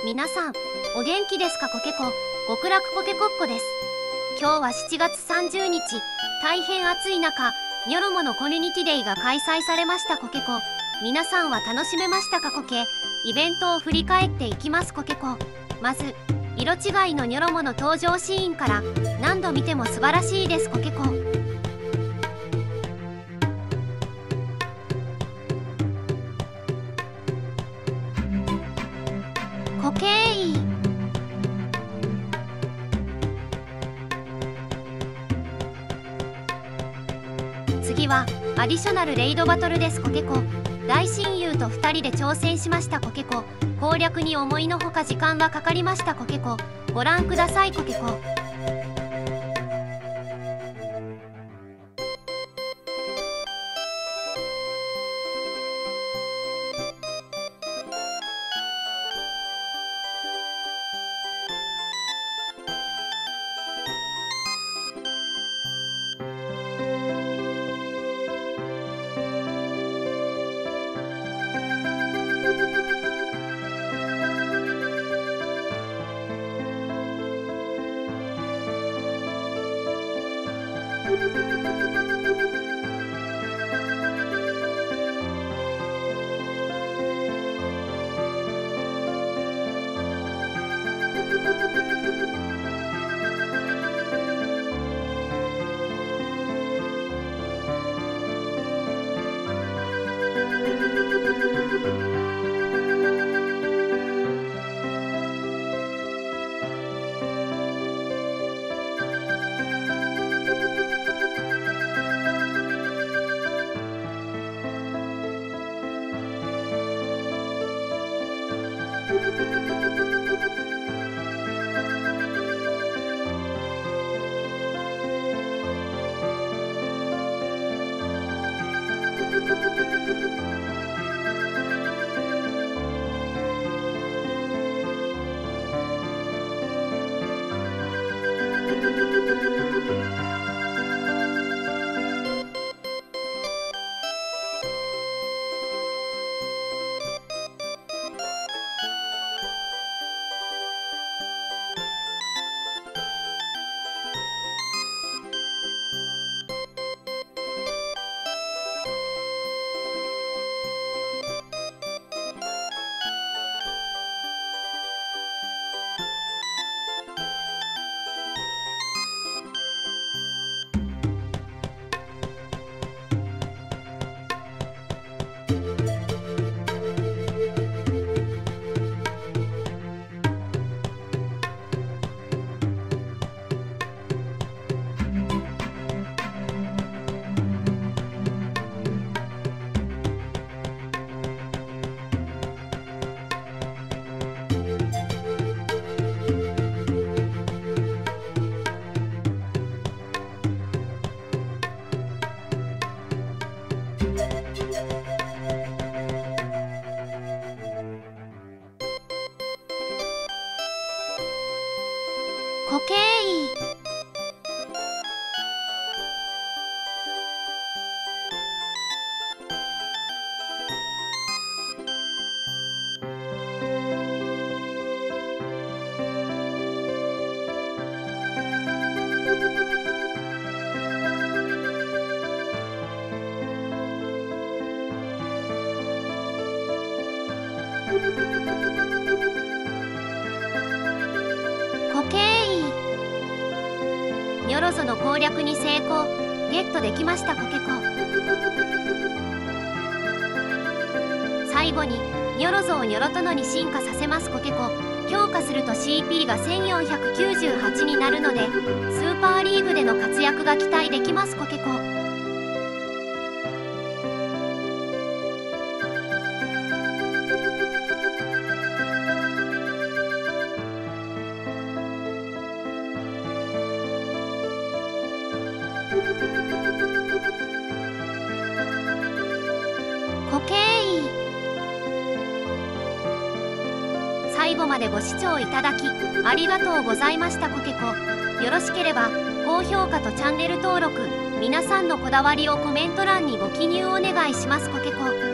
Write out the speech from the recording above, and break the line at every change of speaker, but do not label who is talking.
皆さんお元気ですか？コケコ極楽コケコッコです。今日は7月30日、大変暑い中ニョロモのコミュニティデイが開催されました。コケコ皆さんは楽しめましたか？コケイベントを振り返っていきます。コケコまず色違いのニョロモの登場シーンから何度見ても素晴らしいです。コケココケイ次はアディショナルレイドバトルです。コケコ大親友と2人で挑戦しました。コケコ攻略に思いのほか時間がかかりました。コケコご覧ください。コケココケイコケイニョロゾの攻略に成功ゲットできました。コケコ最後にニョロゾをニョロトノに進化させます。コケコ強化すると CP が1498になるのでスーパーリーグでの活躍が期待できます。コケココケイ最後までご視聴いただきありがとうございました。コケコよろしければ高評価とチャンネル登録、皆さんのこだわりをコメント欄にご記入お願いします。コケコ